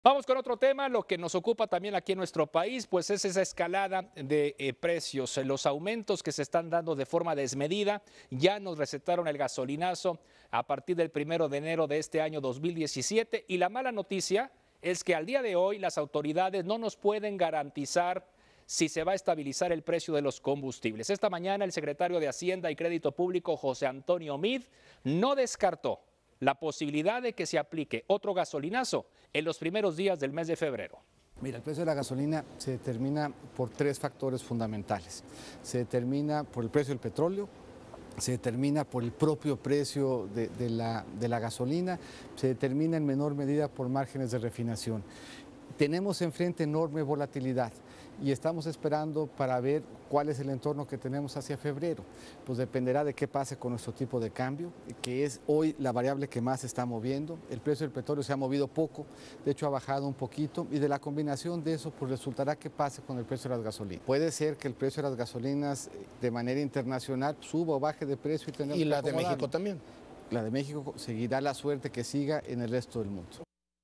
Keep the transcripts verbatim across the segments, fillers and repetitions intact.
Vamos con otro tema, lo que nos ocupa también aquí en nuestro país, pues es esa escalada de eh, precios, los aumentos que se están dando de forma desmedida. Ya nos recetaron el gasolinazo a partir del primero de enero de este año dos mil diecisiete y la mala noticia es que al día de hoy las autoridades no nos pueden garantizar si se va a estabilizar el precio de los combustibles. Esta mañana el secretario de Hacienda y Crédito Público, José Antonio Meade, no descartó la posibilidad de que se aplique otro gasolinazo en los primeros días del mes de febrero. Mira, el precio de la gasolina se determina por tres factores fundamentales. Se determina por el precio del petróleo, se determina por el propio precio de, de, la, de la gasolina, se determina en menor medida por márgenes de refinación. Tenemos enfrente enorme volatilidad y estamos esperando para ver cuál es el entorno que tenemos hacia febrero. Pues dependerá de qué pase con nuestro tipo de cambio, que es hoy la variable que más se está moviendo. El precio del petróleo se ha movido poco, de hecho ha bajado un poquito, y de la combinación de eso pues resultará qué pase con el precio de las gasolinas. Puede ser que el precio de las gasolinas de manera internacional suba o baje de precio y tengamos ¿Y la que de México acomodarnos. también? La de México seguirá la suerte que siga en el resto del mundo.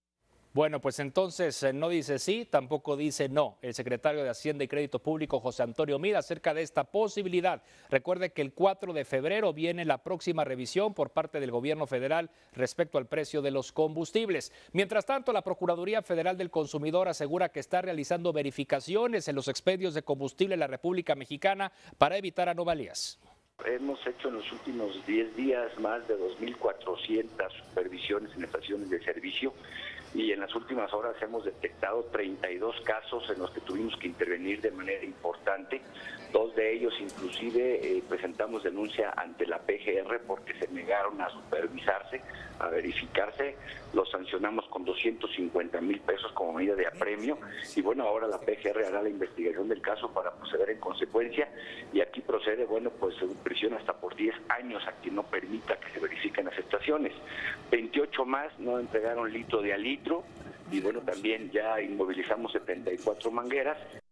Bueno, pues entonces eh, no dice sí, tampoco dice no. El secretario de Hacienda y Crédito Público, José Antonio Meade, acerca de esta posibilidad. Recuerde que el cuatro de febrero viene la próxima revisión por parte del gobierno federal respecto al precio de los combustibles. Mientras tanto, la Procuraduría Federal del Consumidor asegura que está realizando verificaciones en los expedios de combustible en la República Mexicana para evitar anomalías. Hemos hecho en los últimos diez días más de dos mil cuatrocientas supervisiones en estaciones de servicio y en las últimas horas hemos detectado treinta y dos casos en los que tuvimos que intervenir de manera importante. Dos de ellos inclusive eh, presentamos denuncia ante la P G R porque se negaron a supervisarse, a verificarse. Los sancionamos con doscientos cincuenta mil pesos como medida de apremio y bueno, ahora la P G R hará la investigación del caso para proceder en consecuencia y aquí procede, bueno, pues prisión hasta por diez años a quien no permita que se verifiquen las estaciones. veintiocho más no entregaron litro de a litro y bueno, también ya inmovilizamos setenta y cuatro mangueras.